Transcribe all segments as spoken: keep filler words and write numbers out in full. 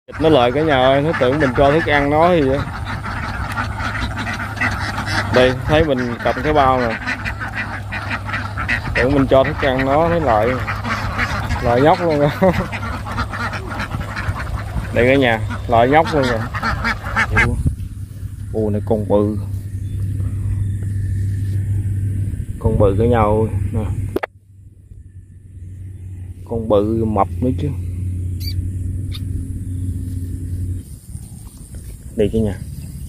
Nó lợi cả nhà ơi, nó tưởng mình cho thức ăn nó gì vậy. Đây thấy mình cầm cái bao nè, tưởng mình cho thức ăn nó, nó lợi lợi nhóc luôn đó. Đây cả nhà, lợi nhóc luôn rồi. Ồ này con bự, con bự cả nhà ơi nè, con bự mập nữa chứ. Đây cả nhà,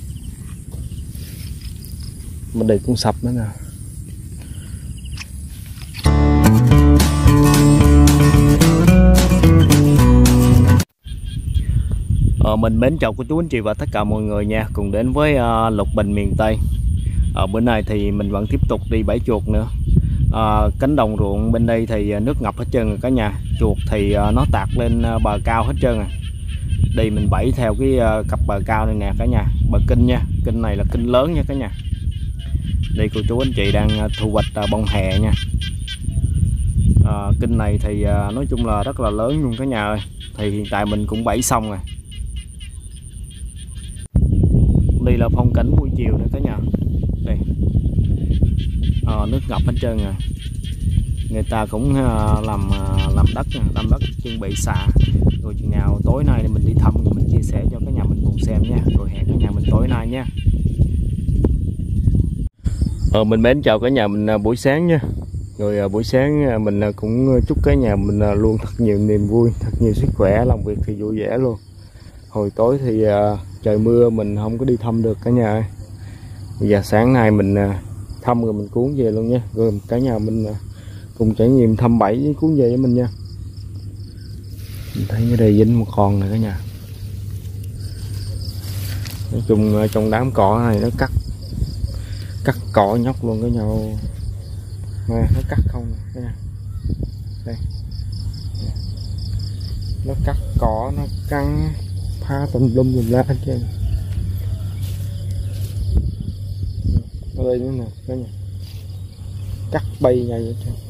mình đây cũng sập nữa nè. Ờ, mình mến chào cô chú anh chị và tất cả mọi người nha, cùng đến với uh, Lục Bình miền Tây. Ở bữa nay thì mình vẫn tiếp tục đi bẫy chuột nữa. Uh, cánh đồng ruộng bên đây thì nước ngập hết trơn rồi cả nhà. Chuột thì uh, nó tạt lên uh, bờ cao hết trơn rồi. Đây mình bẫy theo cái uh, cặp bờ cao này nè cả nhà, bờ kinh nha, kinh này là kinh lớn nha cả nhà. Đây cô chú anh chị đang uh, thu hoạch uh, bông hè nha. Uh, kinh này thì uh, nói chung là rất là lớn luôn cả nhà ơi. Thì hiện tại mình cũng bẫy xong rồi. Đây là phong cảnh buổi chiều nữa cả nhà. Đây à, nước ngập hết trơn rồi. Người ta cũng uh, làm uh, làm đất làm đất chuẩn bị xạ. Rồi chừng nào tối nay thì mình đi thăm rồi mình chia sẻ cho cả nhà mình cùng xem nha. Rồi hẹn cả nhà mình tối nay nha. Ờ, mình mến chào cả nhà mình uh, buổi sáng nha. Rồi uh, buổi sáng uh, mình uh, cũng chúc cả nhà mình uh, luôn thật nhiều niềm vui, thật nhiều sức khỏe, làm việc thì vui vẻ luôn. Hồi tối thì uh, trời mưa mình không có đi thăm được cả nhà ơi. Bây giờ sáng nay mình uh, thăm rồi mình cuốn về luôn nha. Rồi cả nhà mình uh, cùng trải nghiệm thăm bẫy với cuốn về với mình nha. Mình thấy ở đây dính một con này cả nhà. Nói chung uh, trong đám cỏ này nó cắt cắt cỏ nhóc luôn cái nhau. Mà nó cắt không cả nhà. Đây. Nó cắt cỏ, nó cắn phá tùm lum tùm la hết trơn. Ở đây nữa nè cả nhà, cắt bay ngay vậy trơn.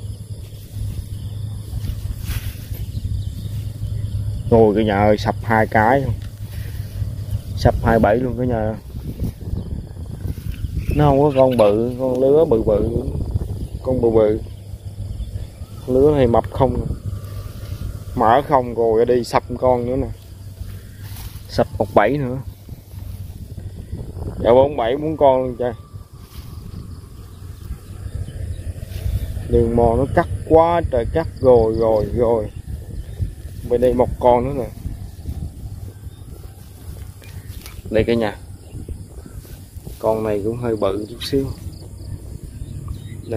Rồi cả nhà ơi, sập hai cái luôn, sập hai bẫy luôn cả nhà. Nó không có con bự, con lứa bự bự, con bự bự, con lứa này mập không, mở không rồi đi sập con nữa nè, sập một bẫy nữa. Dạ bốn bảy bốn con luôn trời. Đường mò nó cắt quá trời, cắt rồi rồi rồi. Bên đây một con nữa nè. Đây cả nhà, con này cũng hơi bự chút xíu. Đây.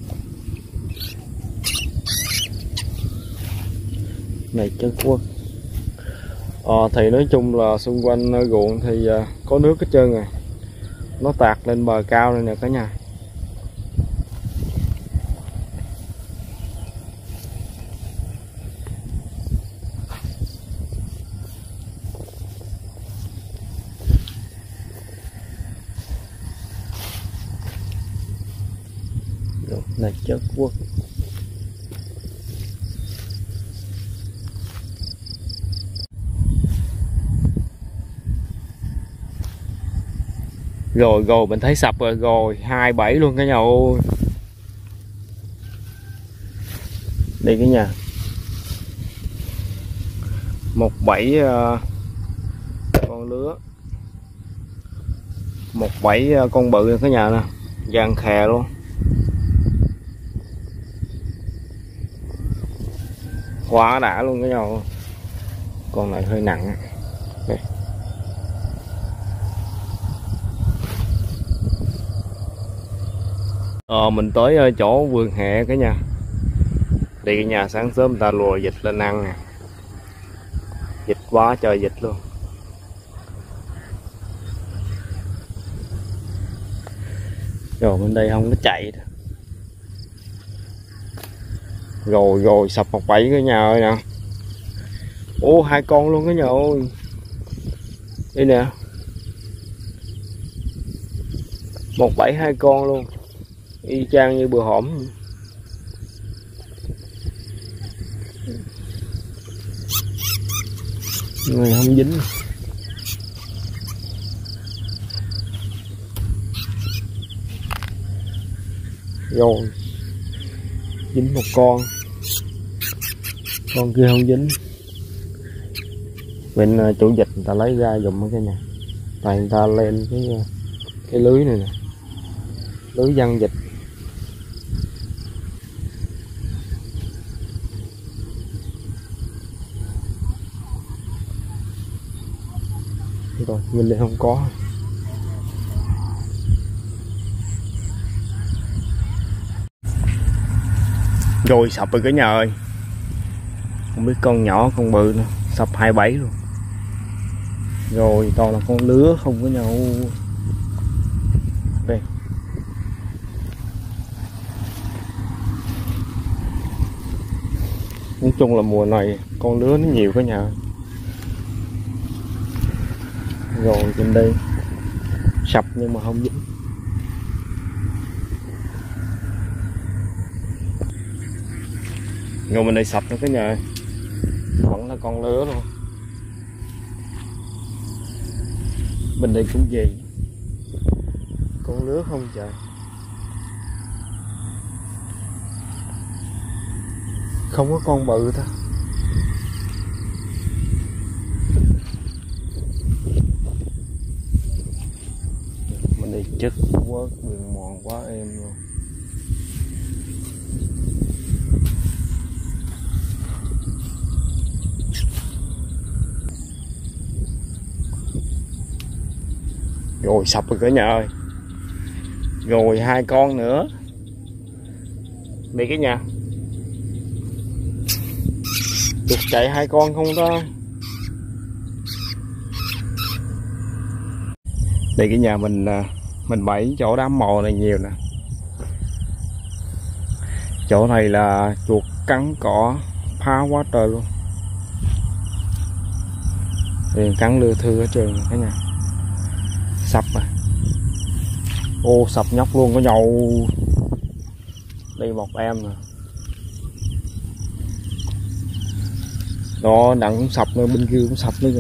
Này chân quân. Ờ, thì nói chung là xung quanh ruộng thì uh, có nước hết trơn rồi. Nó tạt lên bờ cao này nè cả nhà. Này chất quốc. Rồi rồi mình thấy sập rồi, rồi hai bảy luôn cả nhà ơi. Đây cả nhà, một bảy uh, con lứa, một bảy uh, con bự cả nhà nè, vàng khè luôn. Quá đã luôn cả nhà ơi. Con này hơi nặng. Đây. Ờ, mình tới chỗ vườn hẹ cả nhà. Đi cả nhà, sáng sớm người ta lùa vịt lên ăn nè. Vịt quá trời vịt luôn. Rồi bên đây không có chạy. Rồi rồi sập một bẫy cả nhà ơi nè. Ô hai con luôn cả nhà ơi. Đây nè, một bẫy hai con luôn, y chang như bừa hổm. người không dính. Rồi dính một con, con kia không dính. Bên uh, chủ dịch người ta lấy ra dùng ở cái nhà, tại người ta lên cái uh, cái lưới này nè, lưới giăng dịch. Rồi bên đây không có. Rồi sập rồi cả nhà ơi, không biết con nhỏ con bự nữa, sập hai bảy luôn. Rồi toàn là con lứa không có nhau. Đây nói chung là mùa này con lứa nó nhiều cả nhà. Rồi trên đây sập nhưng mà không dính. Rồi mình đây sập nó cái nhà, vẫn là con lứa luôn. Bên đây cũng gì, con lứa không trời. Không có con bự thôi. Mình đi chất quá, đường mòn quá êm luôn. Rồi sập rồi cả nhà ơi. Rồi hai con nữa. Đi cái nhà. Chuột chạy hai con không đó. Đây cái nhà mình mình bẫy chỗ đám mồi này nhiều nè. Chỗ này là chuột cắn cỏ phá quá trời luôn. Thì cắn lưa thư ở trường cái nhà. Sập à. Ô sập nhóc luôn có nhậu. Đây một em nè. Đó đặng cũng sập nữa, bên kia cũng sập nữa rồi.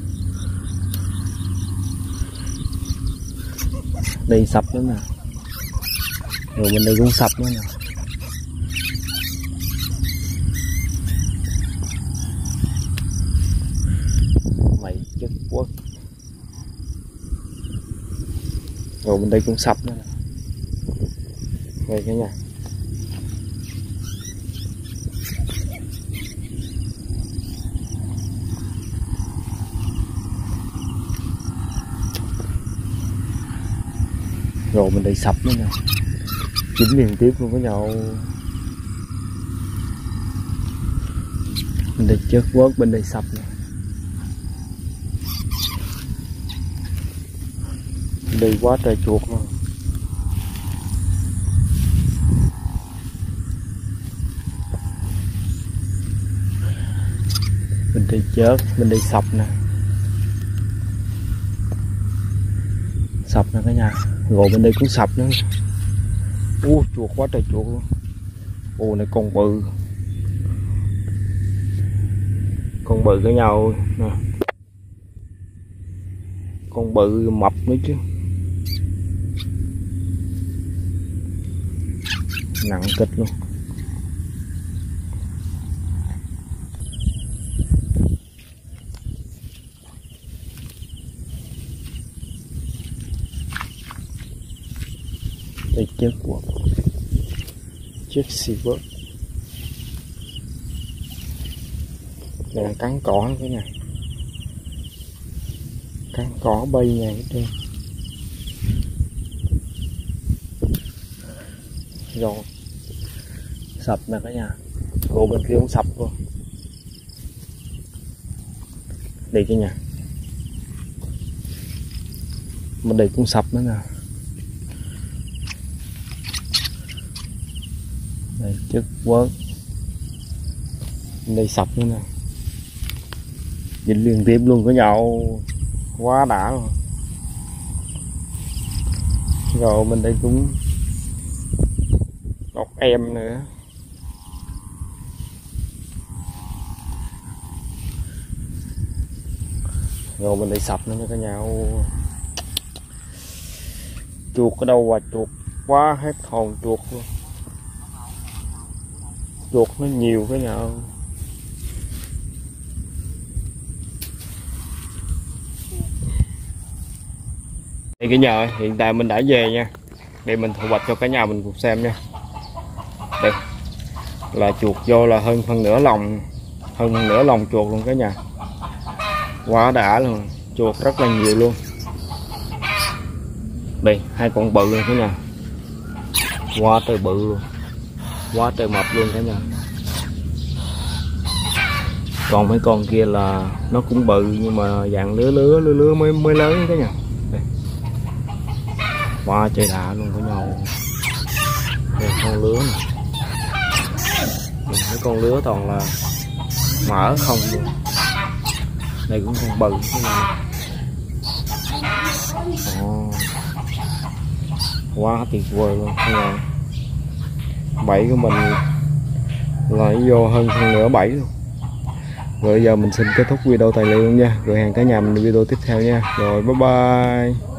Đây sập nữa nè. Rồi bên đây cũng sập nữa nè. Mày chết quá. Rồi bên đây cũng sập nữa nè. Đây cái nhà. Rồi mình đây sập nữa nè. Dính liên tiếp luôn với nhau. Bên đây chết quớt, bên đây sập nè. Bên đây quá trời chuột luôn. Bên đây chết, bên đây sập nè. Sập nè cả nhà. Rồi bên đây cũng sập nữa. Ú chuột quá trời chuột luôn. Ồ này con bự. Con bự với nhau nè. Con bự mập nữa chứ. Nặng kịch luôn. Đây chết của chết xì vớt. Đây là cắn cỏ cái này, cắn cỏ bay nhà hết trơn. Rồi sập nè cả nhà. Rồi bên kia cũng sập luôn. Đây cái nhà. Bên đây cũng sập nữa nè. Đây chất quớt. Đây sập nữa nè. Dính liên tiếp luôn với nhau. Quá đã luôn. Rồi bên đây cũng một em nữa. Rồi mình đi sập nó nha cả nhà. Chuột ở đâu mà chuột quá hết hồn chuột luôn. Chuột nó nhiều cái nhà. Thì cái nhà hiện tại mình đã về nha. Để mình thu hoạch cho cả nhà mình cùng xem nha. Đây là chuột vô là hơn phân nửa lòng, hơn phân nửa lòng chuột luôn cả nhà. Quá đã luôn, chuột rất là nhiều luôn. Đây hai con bự luôn cả nhà. Quá trời bự luôn, quá trời mập luôn cả nhà. Còn mấy con kia là nó cũng bự nhưng mà dạng lứa lứa lứa lứa mới mới lớn cả nhà. Đây. Quá trời đã luôn cả nhà. Đây con lứa này. Mấy con lứa toàn là mỡ không luôn. Đây cũng con bự cái này. Ồ. Quá tuyệt vời luôn cả nhà. Bẫy của mình lại vô hơn phân nửa bẫy luôn. Rồi giờ mình xin kết thúc video tài liệu nha. Rồi hẹn cả nhà mình video tiếp theo nha. Rồi bye bye.